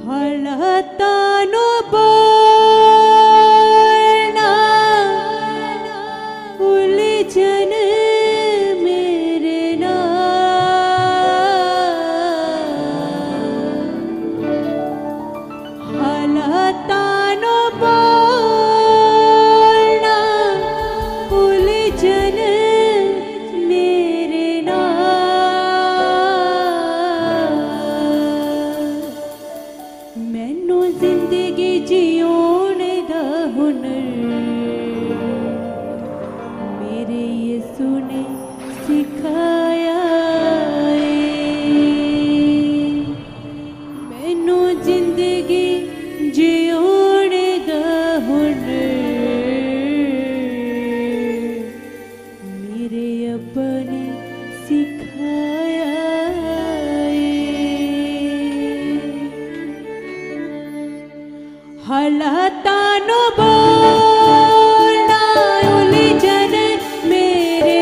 हलतानो बोलना उलझन मेरे नाम हलतानो बोलना उलझन मेरे नाम मैनू जिंदगी जीउण दा हुनर मेरे यीशु ने सिखाया मैनू जिंदगी जीउण दा हुनर मेरे अब्बा ने सिखाया हलतानो बोलना उलझन मेरे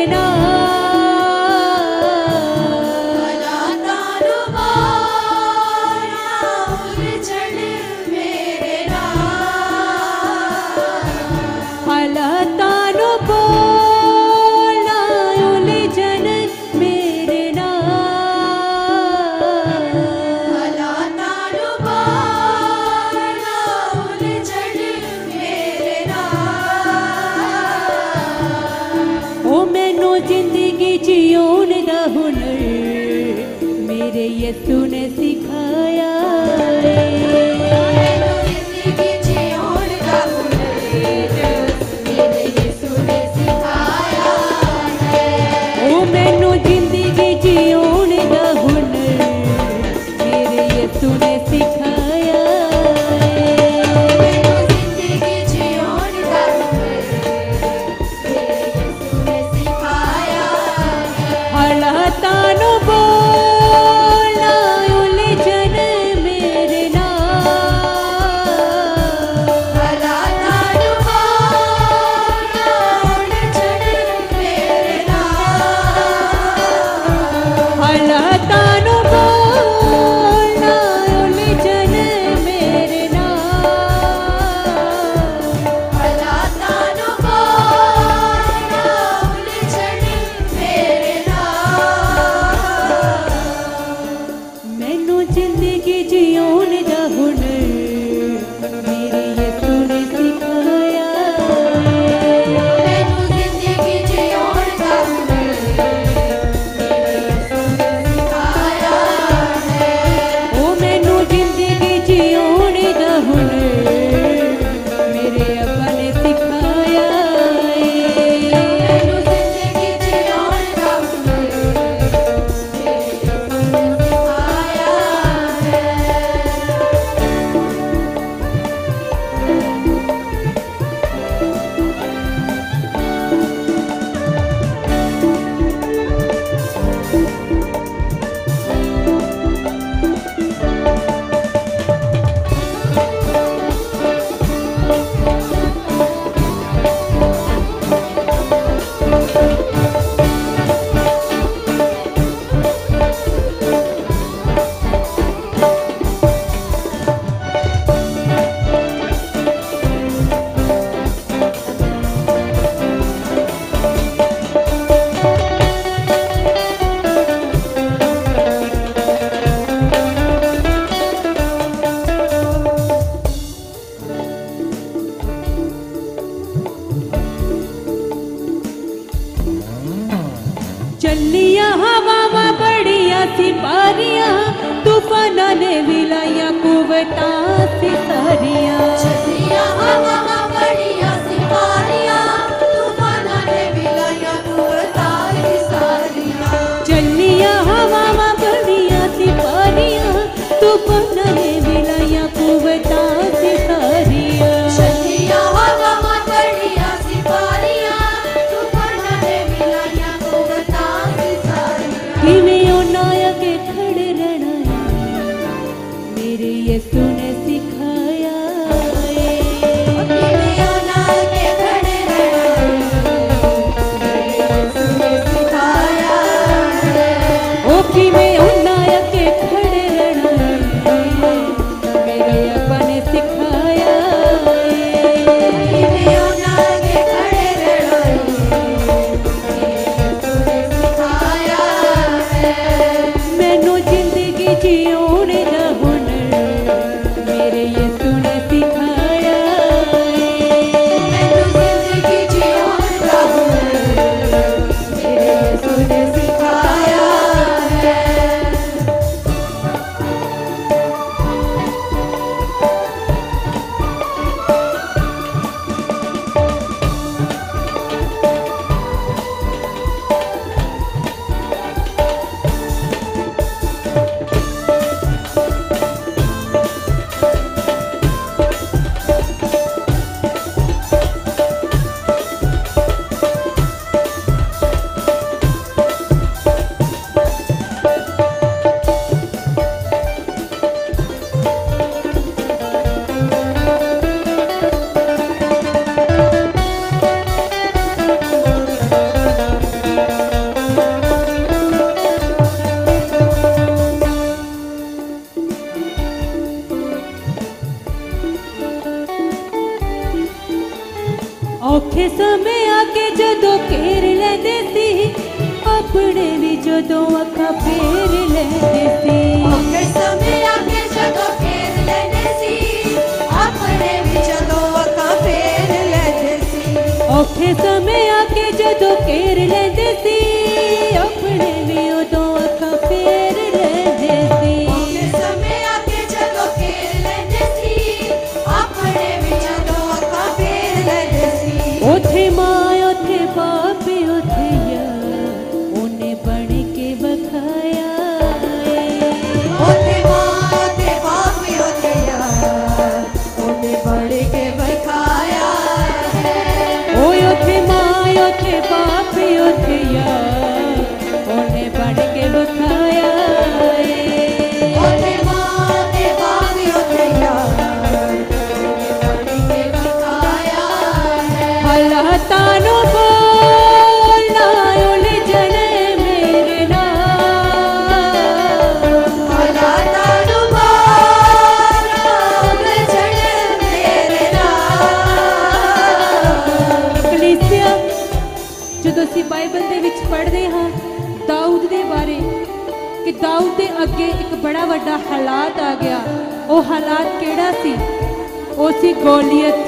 नाम हलतानो बोलना उलझन मेरे नाम हलतानो बोलना उलझन मेरे नाम हलतानो बोलना उलझन मेरे नाम ओ मैनू जिंदगी जीउण दा हुनर मेरे यीशु ने सिखाया मैनू जिंदगी जीउण दा हुनर मेरे यीशु ने सिखाया है ओ मैनू जिंदगी जीउण दा हुनर मेरे यीशु ने सिखाया मैनू जिंदगी जीउण दा हुनर मेरे यीशु ने सिखाया हलतानो बोलना उलझन मेरे नाम हलतानो बोलना उलझन मेरे नाम हलतानो बोलना उलझन मेरे नाम हलतानो बोलना उलझन मेरे नाम मैनू जिंदगी जीउण दा हुनर मेरे यीशु ने सिखाया मैनू जिंदगी जीउण दा हुनर मेरे यीशु ने सिखाया है ओ मैनू जिंदगी जीउण दा हुनर मेरे अब्बा ने सिखाया मैनू जिंदगी जीउण दा हुनर मेरे यीशु ने सिखाया है चलिया हवावां बड़िया सिपारियां तूफाना ने विलाया कुवतां सितारियां चलिया हवा बढ़िया सिपारियां तूफाना ने विलाया कुवतां सारियां चलिया हवावां बड़िया सिपारियां तूफाना ने विलाया कुवतां सितारियां चलिया हवा बढ़िया सिपारियां तूफाना ने विलाया कुवतां सारियां किवें उन्हां अगे खड़े रहना है मेरे यीशु ने सिखाया किवें उन्हां अगे खड़े रहना मेरे यीशु ने सिखाया है ओ किवें उन्हां अगे खड़े रहना है ਔਖੇ ਸਮੇਂ ਆ ਕੇ ਜਦੋਂ ਘੇਰ ਲੈਂਦੇ ਸੀ, ਆਪਣੇ ਵੀ ਜਦੋਂ ਅੱਖਾਂ ਫੇਰ ਲੈਂਦੇ ਸੀ। ਔਖੇ ਸਮੇਂ ਆ ਕੇ ਜਦੋਂ ਘੇਰ ਲੈਂਦੇ ਸੀ, ਆਪਣੇ ਵੀ ਜਦੋਂ ਅੱਖਾਂ ਫੇਰ ਲੈਂਦੇ ਸੀ। ਔਖੇ ਸਮੇਂ ਆ ਕੇ ਜਦੋਂ ਘੇਰ ਲੈਂਦੇ ਸੀ, ਆਪਣੇ ਵੀ ਉਦੋਂ ਅੱਖਾਂ ਫੇਰ ਲੈਂਦੇ ਸੀ। ਔਖੇ ਸਮੇਂ ਆ ਕੇ ਜਦੋਂ ਘੇਰ ਲੈਂਦੇ ਸੀ, ਆਪਣੇ ਵੀ ਜਦੋਂ ਅੱਖਾਂ ਫੇਰ ਲੈਂਦੇ ਸੀ। ਉੱਥੇ ਮਾਂ ਉੱਥੇ ਬਾਪ ਉੱਥੇ ਯਾਰ, ਉਹਨੇ ਬਣ ਕੇ ਵਿਖਾਇਆ ਏ। ਉੱਥੇ ਮਾਂ ਉੱਥੇ ਬਾਪ ਉੱਥੇ ਯਾਰ, ਉਹਨੇ ਬਣ ਕੇ ਵਿਖਾਇਆ ਹੈ। ਓਏ ਉੱਥੇ ਮਾਂ ਉੱਥੇ ਬਾਪ ਉੱਥੇ ਯਾਰ, ਉਹਨੇ ਬਣ ਕੇ ਵਿਖਾਇਆ ਏ। ਉੱਥੇ ਮਾਂ ਉੱਥੇ ਬਾਪ ਉੱਥੇ ਯਾਰ, ਉਹਨੇ ਬਣ ਕੇ ਵਿਖਾਇਆ ਹੈ। ਹਾਲਾਤਾਂ ਨੂੰ ਬੋਲਣਾ ਉਲਝਣ ਮੇਰੇ ਨਾਲ, ਹਾਲਾਤਾਂ ਨੂੰ ਬੋਲਣਾ ਉਲਝਣ ਮੇਰੇ ਨਾਲ। ਕਲੀਸਿਆ, ਜਦੋਂ ਅਸੀਂ ਬਾਈਬਲ ਦੇ ਵਿੱਚ ਪੜ੍ਹਦੇ ਹਾਂ ਦਾਊਦ ਦੇ ਬਾਰੇ, ਕਿ ਦਾਊਦ ਦੇ ਅੱਗੇ ਇੱਕ ਬੜਾ ਵੱਡਾ ਹਾਲਾਤ ਆ ਗਿਆ। ਉਹ ਹਾਲਾਤ ਕਿਹੜਾ ਸੀ? ਉਹ ਸੀ ਗੋਲੀਅਤ।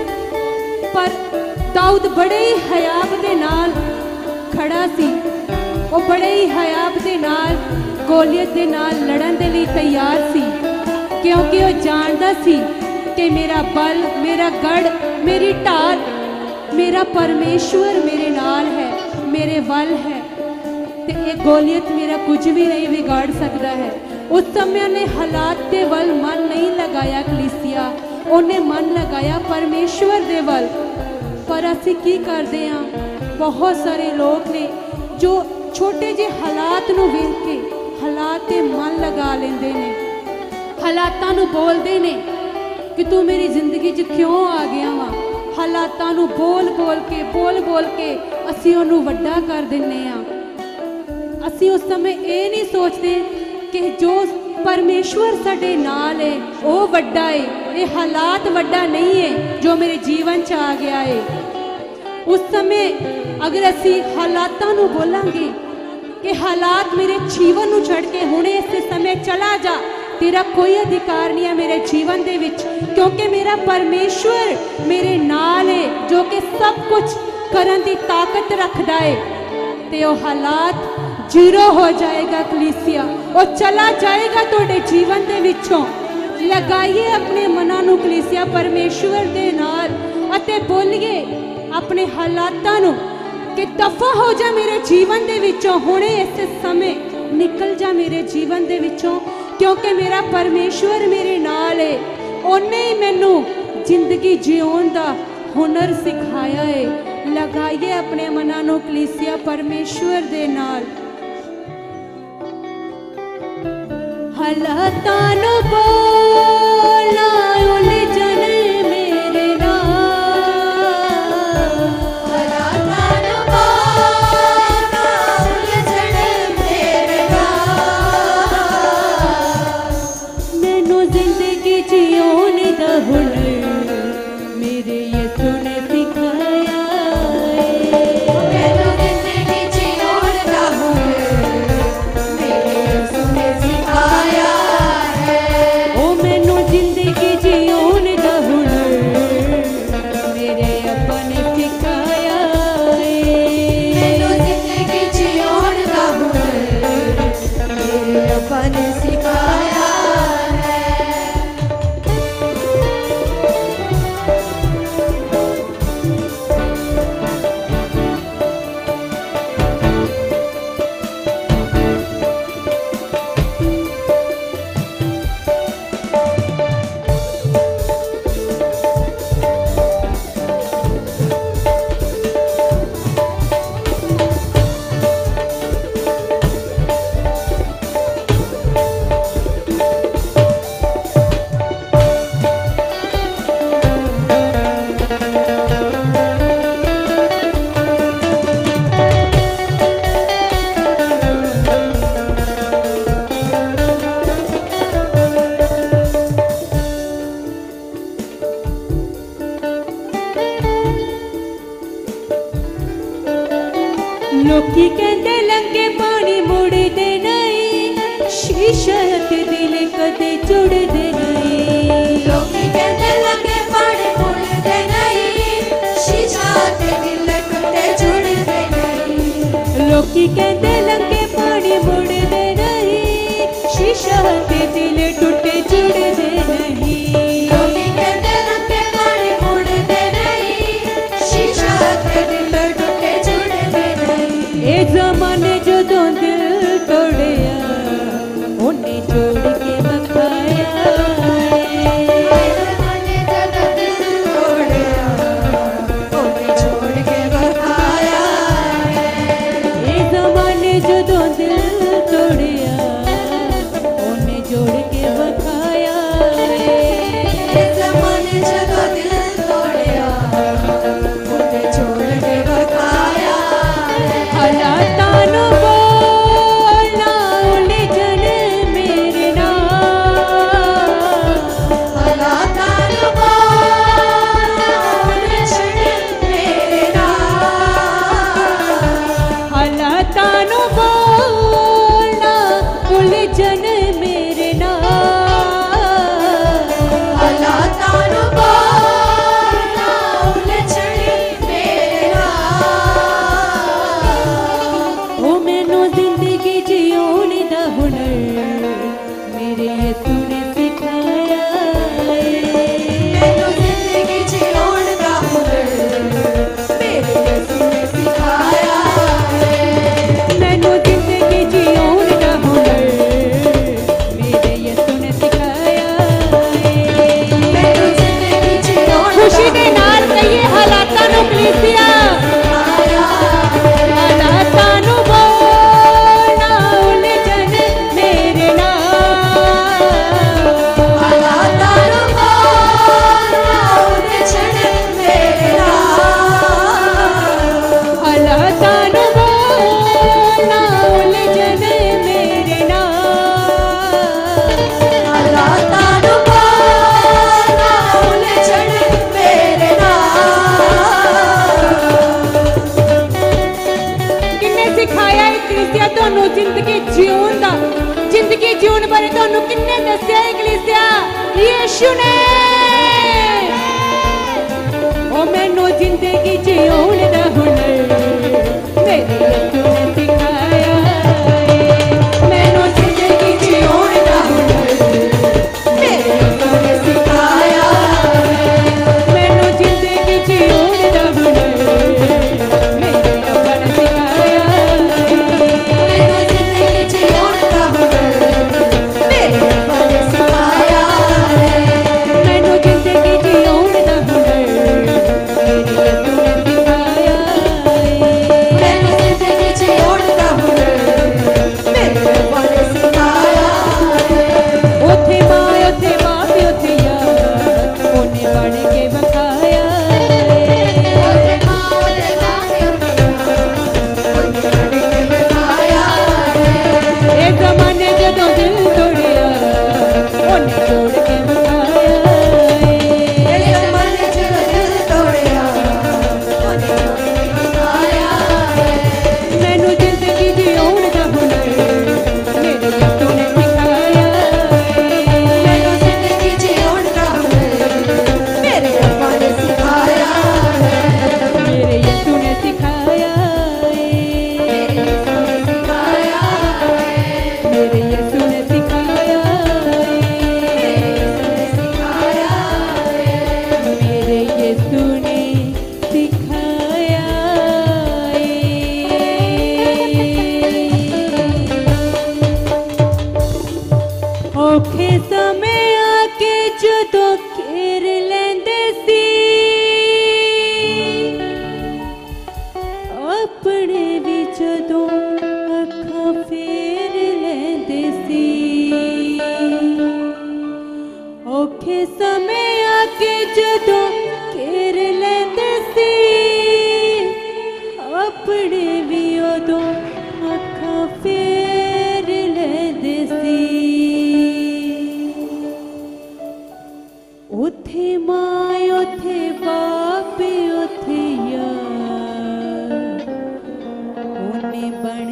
ਪਰ ਦਾਊਦ ਬੜੇ ਹੀ ਹਯਾਬ ਦੇ ਨਾਲ ਖੜਾ ਸੀ। ਉਹ ਬੜੇ ਹੀ ਹਯਾਬ ਦੇ ਨਾਲ ਗੋਲੀਅਤ ਦੇ ਨਾਲ ਲੜਨ ਦੇ ਲਈ ਤਿਆਰ ਸੀ, ਕਿਉਂਕਿ ਉਹ ਜਾਣਦਾ ਸੀ ਕਿ ਮੇਰਾ ਬਲ, ਮੇਰਾ ਗੜ, ਮੇਰੀ ਢਾਲ, ਮੇਰਾ ਪਰਮੇਸ਼ਵਰ ਮੇਰੇ ਨਾਲ ਹੈ, ਮੇਰੇ ਵੱਲ ਹੈ, ਤੇ ਇਹ ਗੋਲੀਅਤ ਮੇਰਾ ਕੁਝ ਵੀ ਨਹੀਂ ਵਿਗਾੜ ਸਕਦਾ ਹੈ। ਉਸ ਸਮੇਂ ਨੇ ਹਾਲਾਤ ਦੇ ਵੱਲ ਮਨ ਨਹੀਂ ਲਗਾਇਆ ਕਲੀਸਿਆ, ਉਹਨੇ ਮਨ ਲਗਾਇਆ ਪਰਮੇਸ਼ਵਰ ਦੇ ਵੱਲ। ਪਰ ਅਸੀਂ ਕੀ ਕਰਦੇ ਹਾਂ? ਬਹੁਤ ਸਾਰੇ ਲੋਕ ਨੇ ਜੋ ਛੋਟੇ ਜਿਹੇ ਹਾਲਾਤ ਨੂੰ ਵੇਖ ਕੇ ਹਾਲਾਤ ਤੇ ਮਨ ਲਗਾ ਲੈਂਦੇ ਨੇ, ਹਾਲਾਤਾਂ ਨੂੰ ਬੋਲਦੇ ਨੇ ਕਿ ਤੂੰ ਮੇਰੀ ਜ਼ਿੰਦਗੀ 'ਚ ਕਿਉਂ ਆ ਗਿਆ ਵਾ। ਹਾਲਾਤਾਂ ਨੂੰ ਬੋਲ ਬੋਲ ਕੇ ਅਸੀਂ ਉਹਨੂੰ ਵੱਡਾ ਕਰ ਦਿੰਦੇ ਹਾਂ। ਅਸੀਂ ਉਸ ਸਮੇਂ ਇਹ ਨਹੀਂ ਸੋਚਦੇ ਕਿ ਜੋ ਪਰਮੇਸ਼ਵਰ ਸਾਡੇ ਨਾਲ ਹੈ ਉਹ ਵੱਡਾ ਹੈ, ਇਹ ਹਾਲਾਤ ਵੱਡਾ ਨਹੀਂ ਹੈ ਜੋ ਮੇਰੇ ਜੀਵਨ 'ਚ ਆ ਗਿਆ ਹੈ। ਉਸ ਸਮੇਂ ਅਗਰ ਅਸੀਂ ਹਾਲਾਤਾਂ ਨੂੰ ਬੋਲਾਂਗੇ ਕਿ ਹਾਲਾਤ ਮੇਰੇ ਜੀਵਨ ਨੂੰ ਛੱਡ ਕੇ ਹੁਣੇ ਇਸ ਸਮੇਂ ਚਲਾ ਜਾ, ਤੇਰਾ ਕੋਈ ਅਧਿਕਾਰ ਨਹੀਂ ਹੈ ਮੇਰੇ ਜੀਵਨ ਦੇ ਵਿੱਚ, ਕਿਉਂਕਿ ਮੇਰਾ ਪਰਮੇਸ਼ਵਰ ਮੇਰੇ ਨਾਲ ਹੈ ਜੋ ਕਿ ਸਭ ਕੁਝ ਕਰਨ ਦੀ ਤਾਕਤ ਰੱਖਦਾ ਹੈ, ਤੇ ਉਹ ਹਾਲਾਤ ਜ਼ੀਰੋ ਹੋ ਜਾਏਗਾ ਕਲੀਸਿਆ, ਉਹ ਚਲਾ ਜਾਏਗਾ ਤੁਹਾਡੇ ਜੀਵਨ ਦੇ ਵਿੱਚੋਂ। ਲਗਾਈਏ ਆਪਣੇ ਮਨਾਂ ਨੂੰ ਕਲੀਸਿਆ ਪਰਮੇਸ਼ਵਰ ਦੇ ਨਾਲ ਅਤੇ ਬੋਲੀਏ ਆਪਣੇ ਹਾਲਾਤਾਂ ਨੂੰ ਕਿ ਦਫਾ ਹੋ ਜਾ ਮੇਰੇ ਜੀਵਨ ਦੇ ਵਿੱਚੋਂ, ਹੁਣੇ ਇਸ ਸਮੇਂ ਨਿਕਲ ਜਾ ਮੇਰੇ ਜੀਵਨ ਦੇ ਵਿੱਚੋਂ, ਕਿਉਂਕਿ ਮੇਰਾ ਪਰਮੇਸ਼ਵਰ ਮੇਰੇ ਨਾਲ ਹੈ। ਉਹਨੇ ਹੀ ਮੈਨੂੰ ਜ਼ਿੰਦਗੀ ਜਿਉਣ ਦਾ ਹੁਨਰ ਸਿਖਾਇਆ ਹੈ। ਲਗਾਈਏ ਆਪਣੇ ਮਨਾਂ ਨੂੰ ਕਲੀਸਿਆ ਪਰਮੇਸ਼ਵਰ ਦੇ ਨਾਲ। ਹਾਲਾਤਾਂ ਨੂੰ ਬੋਲਣਾ ਉਲਝਣ ਮੇਰੇ ਨਾਲ, ਹਾਲਾਤਾਂ ਨੂੰ ਬੋਲਣਾ ਉਲਝਣ ਮੇਰੇ ਨਾਲ। ਮੈਨੂੰ ਜ਼ਿੰਦਗੀ ਜਿਉਣ ਦਾ ਹੁਨਰ ਮੇਰੇ ਯਿਸੂ ਨੇ ਸਿਖਾਇਆ ਏ। ਮੈਨੂੰ ਜ਼ਿੰਦਗੀ ਜਿਉਣ ਦਾ ਹੁਨਰ ਮੇਰੇ ਯਿਸੂ ਨੇ ਸਿਖਾਇਆ ਹੈ। ਉਹ ਮੈਨੂੰ ਜ਼ਿੰਦਗੀ ਜਿਉਣ ਦਾ ਹੁਨਰ ਮੇਰੇ ਅੱਬਾ ਨੇ ਸਿਖਾਇਆ ਏ। ਮੈਨੂੰ ਜ਼ਿੰਦਗੀ ਜਿਉਣ ਦਾ ਹੁਨਰ ਮੇਰੇ ਰੱਬਾ ਨੇ ਸਿਖਾਇਆ ਹੈ। लोकी कहते लंघे पानी मुड़दे नहीं, शीशा ते दिल कदे जुड़दे नहीं। लोकी कहते लंघे पानी मुड़दे नहीं, शीशा ते दिल कदे जुड़दे नहीं। लोकी कहते लंघे पानी मुड़दे नहीं, शीशा ते दिल टूटे जुड़दे नहीं। लोकी कहते लंघे पानी मुड़दे नहीं, शीशा ते दिल टूटे जुड़दे नहीं। ए ज़माने जदों दिल तोड़िया, उन्हें जोड़ के बखाया। ज़माने जदों दिल तोड़िया, उन्हें जोड़ के बखाया। ए ज़माने जदों दिल तोड़िया, उन्हें जोड़ के बखाया। ज़माने जदों दिल तोड़िया, उन्हें जोड़ के बखाया। हालातां नूं बोलना उलझन मेरे नाल, हालातां नूं बोलना उलझन मेरे नाल। हालातां नूं बोलना उलझन मेरे नाल। हालातां नूं बोलना उलझन मेरे नाल। ओ मैनू जिंदगी जियोण दा हुनर मेरे यसू ने सिखाया। मैनू जिंदगी जिउण दा हुनर मेरे यसू ने सिखाया। मैनू जिंदगी जियोण दा हुनर मेरे यसू ने सिखाया। मैनू जिंदगी जिउण खुशी दे नाल कहिए हालातां नूं कलीसिया। हालातां नूं बोलना उलझन मेरे नाल। हालातां नूं बोलना उलझन मेरे नाल। हालातां नूं बोलना उलझन मेरे नाल। हालातां नूं बोलना उलझन मेरे नाल। किन्ने सिखाया है कलीसिया ਤੁਹਾਨੂੰ ਜ਼ਿੰਦਗੀ ਜਿਉਣ ਦਾ? ਜ਼ਿੰਦਗੀ ਜਿਉਣ ਬਾਰੇ ਤੁਹਾਨੂੰ ਕਿੰਨੇ ਦੱਸਿਆ ਹੈ ਕਲੀਸਿਆ? ਯੀਸ਼ੂ ਨੇ। ਉਹ ਮੈਨੂੰ ਜ਼ਿੰਦਗੀ ਜਿਉਣ ਦਾ ਹੁਨਰ ਮੇਰੇ ਯਿਸੂ ਨੇ ਸਿਖਾਇਆ। ਮੈਨੂੰ ਜ਼ਿੰਦਗੀ ਜਿਉਣ ਦਾ ਹੁਨਰ मेरे यसू ने सिखाया। ਮੈਨੂੰ ਜ਼ਿੰਦਗੀ ਜਿਉਣ ਦਾ ਹੁਨਰ ਮੇਰੇ ਰੱਬਾ ਨੇ ਸਿਖਾਇਆ। मैनू जिंदगी जिउण दा हुनर मेरे रब्बा ने सिखाया। ਮੈਨੂੰ ਜ਼ਿੰਦਗੀ ਜਿਉਣ ਦਾ ਹੁਨਰ ਮੇਰੇ ਯਿਸੂ ਨੇ ਸਿਖਾਇਆ। मैनू जिंदगी जिउण दा हुनर मेरे रब्बा ने सिखाया। ਉੱਥੇ ਮਾਂ ਉੱਥੇ ਬਾਪ ਉੱਥੇ ਯਾਰ ਉਹਨੇ ਬਣ ਕੇ ਵਿਖਾਇਆ। ओदे मां ओदे बाप ओदे बन के बिठाया। ਇਹ ਜ਼ਮਾਨੇ ਜਦੋਂ ਦਿਲ ਤੋੜਿਆ ਉਹਨੇ ਜੋੜ ਕੇ ਵਿਖਾਇਆ। इस ज़माने च दिल तोड़िया, ओदे जोड़ के बिठाया। ਮੈਨੂੰ ਜ਼ਿੰਦਗੀ ਜਿਉਣ ਦਾ ਹੁਨਰ ਮੇਰੇ ਯਿਸੂ ਨੇ ਸਿਖਾਇਆ। मैनू जिंदगी जिउण दा हुनर मेरे रब्बा ने सिखाया। ਮੇਰੇ ਯਿਸੂ ਨੇ ਸਿਖਾਇਆ। मेरे यसू ने सिखाया। ਮੇਰੇ ਯਿਸੂ ਨੇ ਸਿਖਾਇਆ। ਔਖੇ ਸਮੇਂ ਆ ਕੇ ਜਦੋਂ ਘੇਰ ਲੈਂਦੇ ਸੀ, ਆਪਣੇ ਵੀ ਜਦੋਂ ਅੱਖਾਂ ਫੇਰ ਲੈਂਦੇ ਸੀ। ਔਖੇ ਸਮੇਂ ਆ ਕੇ ਜਦੋਂ ਘੇਰ ਲੈਂਦੇ ਸੀ, ਆਪਣੇ ਵੀ ਉਦੋਂ ਅੱਖਾਂ ਫੇਰ ਲੈਂਦੇ ਸੀ। ਉੱਥੇ ਮਾਂ ਉੱਥੇ ਬਾਪ ਉੱਥੇ ਯਾਰ ने बन